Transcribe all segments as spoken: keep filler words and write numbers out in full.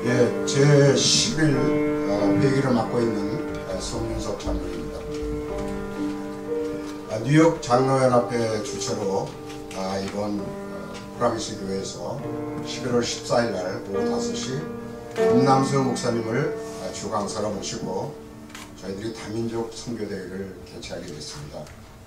예, 제십일 회기를 맡고 있는 성윤석 장로입니다. 뉴욕 장로연합회 주최로 이번 프라미스 교회에서 십일월 십사일 날 오후 다섯 시 김남수 목사님을 주강사로 모시고 저희들이 다민족 선교대회를 개최하게 됐습니다.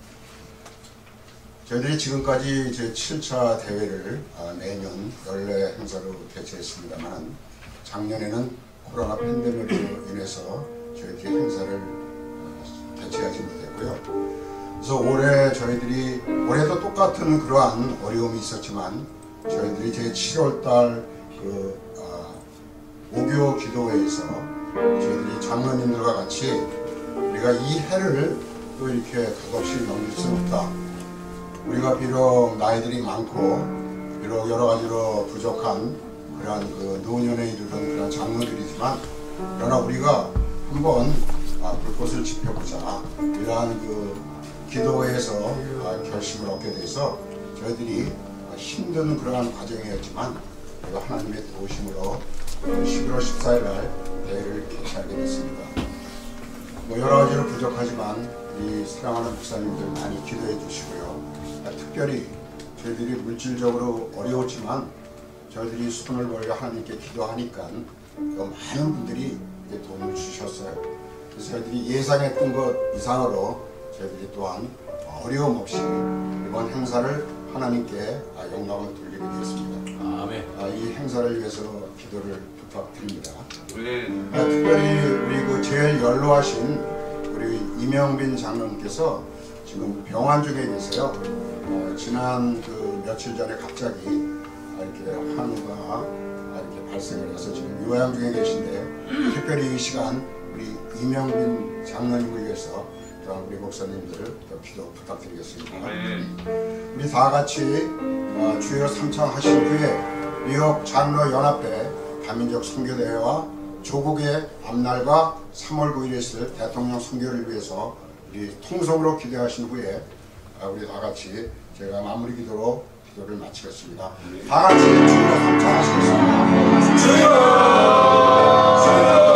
저희들이 지금까지 제칠 차 대회를 매년 연례 행사로 개최했습니다만 작년에는 코로나 팬데믹으로 인해서 저희들이 행사를 개최하지 못했고요. 그래서 올해 저희들이 올해도 똑같은 그러한 어려움이 있었지만 저희들이 제칠월 달 그 아, 오교 기도회에서 저희들이 장로님들과 같이 우리가 이 해를 또 이렇게 값없이 넘길 수 없다. 우리가 비록 나이들이 많고 비록 여러 가지로 부족한 그러한 그 노년에 이르는 그런 장로들이지만 그러나 우리가 한번 아, 불꽃을 지펴보자 이러한 그 기도회에서 아, 결심을 얻게 돼서 저희들이 힘든 그러한 과정이었지만 하나님의 도우심으로 십일월 십사일 날 대회를 개최하게 됐습니다. 뭐 여러 가지로 부족하지만 우리 사랑하는 목사님들 많이 기도해 주시고요. 특별히 저희들이 물질적으로 어려웠지만 저희들이 손을 벌려 하나님께 기도하니까 많은 분들이 도움을 주셨어요. 그래서 저희들이 예상했던 것 이상으로 저희들이 또한 어려움 없이 이번 행사를 하나님께 영광을 돌리게 되었습니다. 아멘. 이 행사를 위해서 기도를 부탁드립니다. 특별히 우리 그 제일 연로하신 우리 이명빈 장로님께서 지금 병환 중에 계세요. 어, 지난 그 며칠 전에 갑자기 이렇게 환우가 이렇게 발생을 해서 지금 요양 중에 계신데 특별히 이 시간 우리 이명빈 장로님을 위해서 우리 목사님들 기도 부탁드리겠습니다. 네. 우리 다 같이 어, 주여 삼창하신 후에 뉴욕 장로연합회 다민족 선교대회와 조국의 앞날과 삼월 구일에 있을 대통령 선교를 위해서 우리 통성으로 기도하신 후에 우리 다 같이 제가 마무리 기도로 기도를 마치겠습니다. 다 같이 주여 삼창하시겠습니다. 주여! 주여!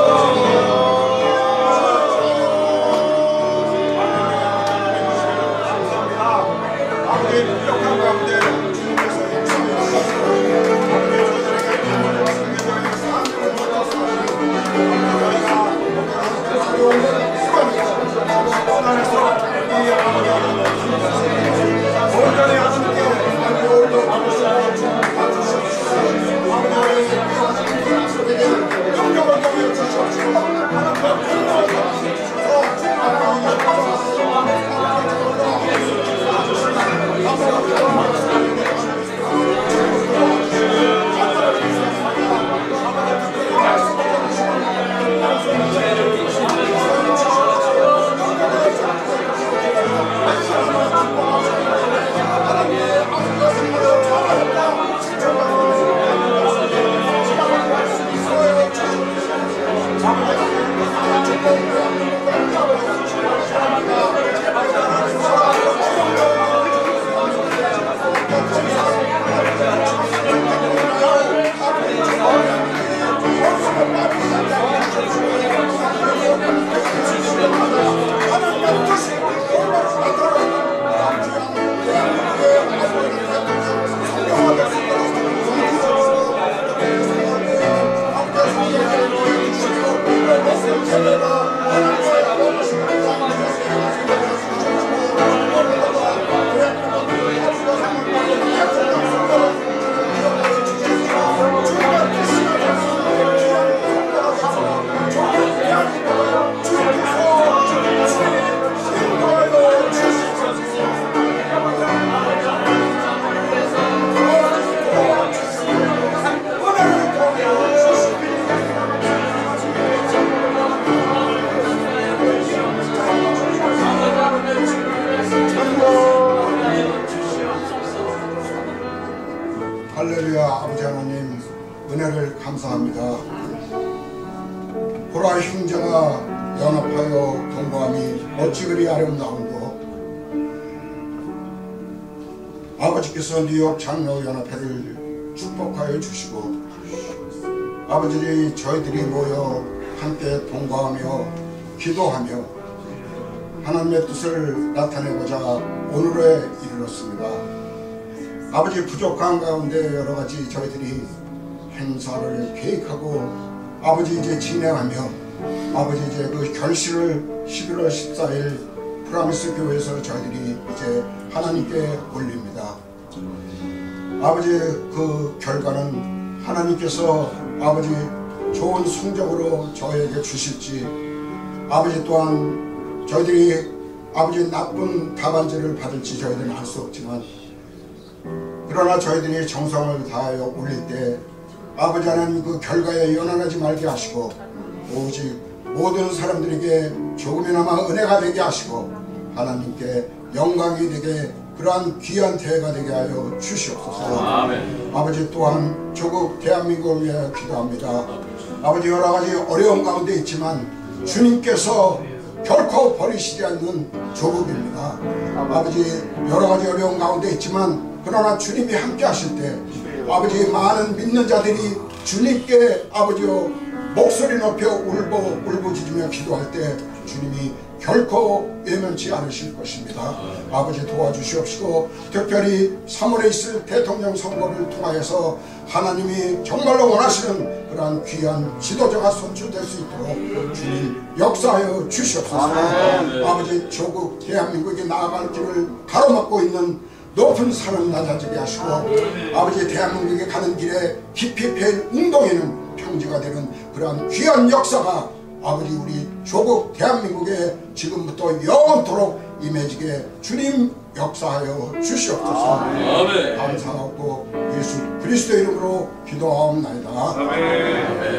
할렐루야. 아버지 하나님 은혜를 감사합니다. 보라 형제가 연합하여 동거함이 어찌 그리 아름다운고. 아버지께서 뉴욕 장로연합회를 축복하여 주시고 아버지 저희들이 모여 함께 동거하며 기도하며 하나님의 뜻을 나타내고자 오늘에 이르렀습니다. 아버지 부족한 가운데 여러가지 저희들이 행사를 계획하고 아버지 이제 진행하며 아버지 이제 그 결실을 십일월 십사일 프라미스 교회에서 저희들이 이제 하나님께 올립니다. 아버지 그 결과는 하나님께서 아버지 좋은 성적으로 저에게 주실지 아버지 또한 저희들이 아버지 나쁜 답안지를 받을지 저희들은 알 수 없지만 그러나 저희들이 정성을 다하여 올릴 때 아버지 하나님 그 결과에 연연하지 말게 하시고 오직 모든 사람들에게 조금이나마 은혜가 되게 하시고 하나님께 영광이 되게 그러한 귀한 대회가 되게 하여 주시옵소서. 아멘. 아버지 또한 조국 대한민국을 위해 기도합니다. 아버지 여러가지 어려운 가운데 있지만 주님께서 결코 버리시지 않는 조국입니다. 아버지 여러가지 어려운 가운데 있지만 그러나 주님이 함께 하실 때 아버지 많은 믿는 자들이 주님께 아버지여 목소리 높여 울고 울부짖으며 기도할 때 주님이 결코 외면치 않으실 것입니다. 아버지 도와주시옵시고 특별히 삼월에 있을 대통령 선거를 통하여서 하나님이 정말로 원하시는 그러한 귀한 지도자가 선출될 수 있도록 주님 역사하여 주시옵소서. 아멘. 아버지 조국 대한민국이 나아갈 길을 가로막고 있는 높은 산을 낮아지게 하시고 아버지 대한민국에 가는 길에 깊이 패인 웅덩이는 평지가 되는 그러한 귀한 역사가 아버지 우리 조국 대한민국에 지금부터 영원토록 임해지게 주님 역사하여 주시옵소서. 아멘. 감사하고 예수 그리스도 이름으로 기도하옵나이다. 아멘.